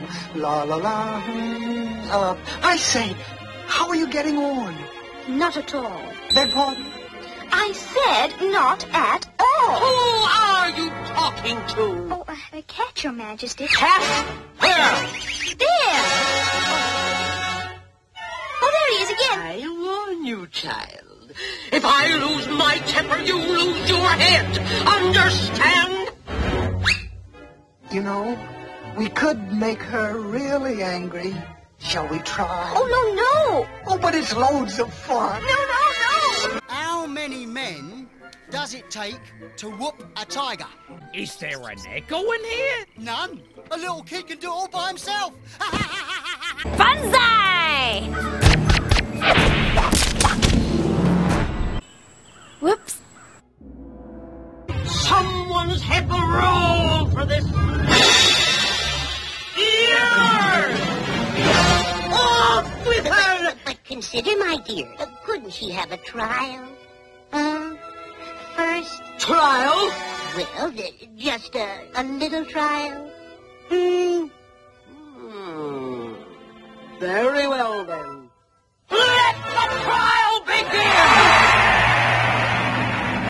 La la la. I say, how are you getting on? Not at all. Beg pardon? I said not at all. Who are you talking to? Oh, the cat, Your Majesty. Cat? Where? There! Oh, there he is again. I warn you, child. If I lose my temper, you lose your head. Understand? You know, we could make her really angry. Shall we try? Oh, no. Oh, but it's loads of fun. No. How many men does it take to whoop a tiger? Is there an echo in here? None. A little kid can do it all by himself. Banzai! Whoops. Someone's had the roll for this. Ears! Off with her! But consider, my dear, couldn't she have a trial? First? Trial? Well, just a little trial. Very well, then.